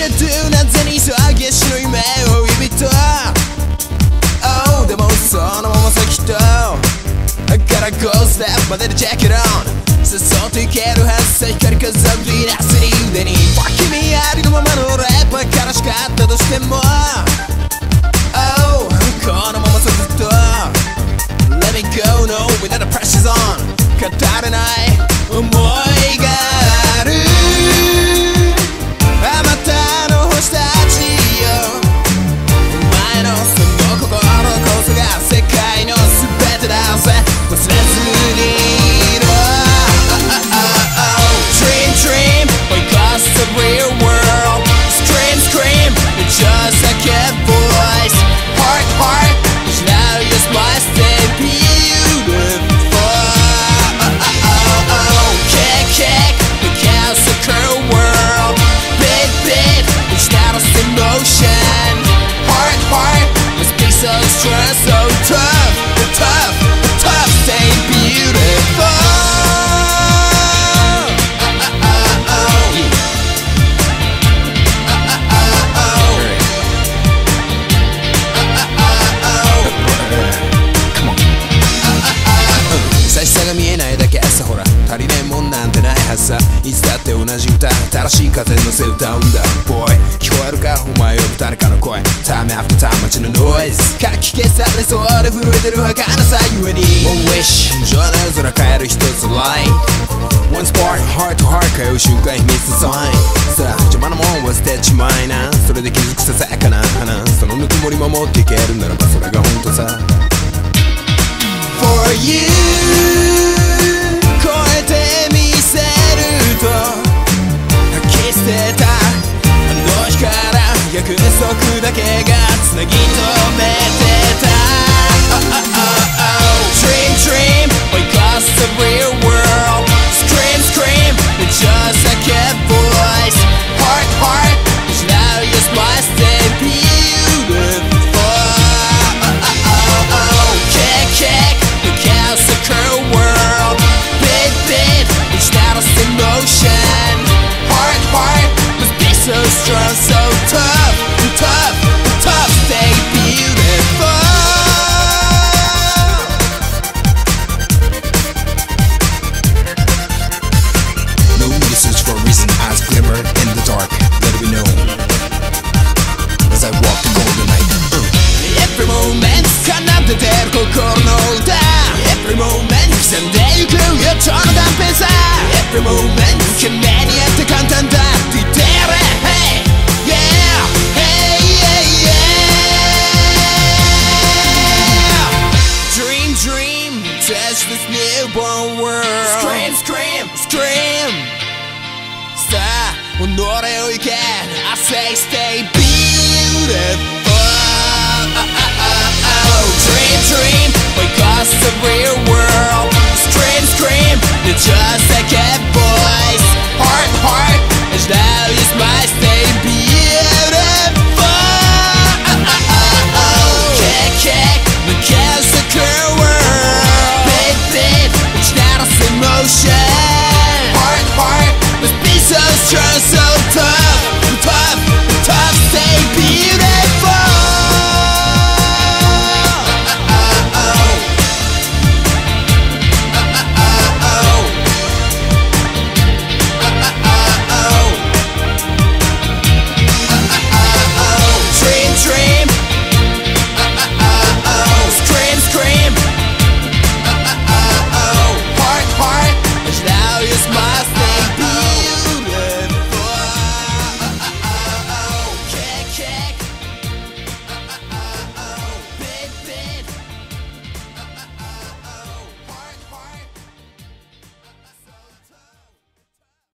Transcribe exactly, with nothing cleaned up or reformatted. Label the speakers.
Speaker 1: Diggy-トゥ なぜにそう激しの夢を指と Oh でもそのまま先とからゴーステップまででチェックダウンさっそうといけるはずさ光飾りなすに腕に君ありのままのラップ悲しかったとしても Oh このままずっと Let me go no without the pressure's on 語れない思いがあるあまたの星たちよお前のその心こそが世界の全てだぜ忘れずにいろ Dream dream because the real world Scream scream just like a voice Heart heart now your smile stay beautiful Kick kick because the cruel world Beat beat it's not a emotion Heart heart must be so strong so tough tough tough stay beautiful差し差が見えないだけさほら足りないもんなんてないはずさいつだって同じ歌新しい風に乗せ歌うんだ Boy 聞こえるかお前を呼ぶ誰かの声 Time after time 街のノイズかき消されそうで震えてる儚さゆえに One wish 情の空変える一つ Line One spark heart to heart 通う瞬間秘密のサインさあ邪魔なもんは捨てちまいなそれで気づくささやかな花そのぬくもり守っていけるならばそれが本当さ For you 超えてみせると吐き捨てたあの日から約束だけがつなぎ止めてた oh, oh, oh, oh. Dream dream because the real world Scream scream just like a voice Heart heart now your smile stay beautiful oh, oh, oh, oh. Kick kick because the cruel world Beat beat it's not a emotion Heart heart must be so strong so tough tough tough stay beautiful No need to search for a reason eyes glimmer in the dark let it be known as I walk the golden night uh. Every moment 奏でてる心の歌 Every moment 刻んでゆく予兆の断片さ Every moment 懸命にやって簡単だって言ってやれ Hey yeah Hey yeah yeah Dream dream touch this newborn world Scream scream scream さあ己を行け I say stay beautiful Dream, dream, because the real world Scream, scream, just like a boy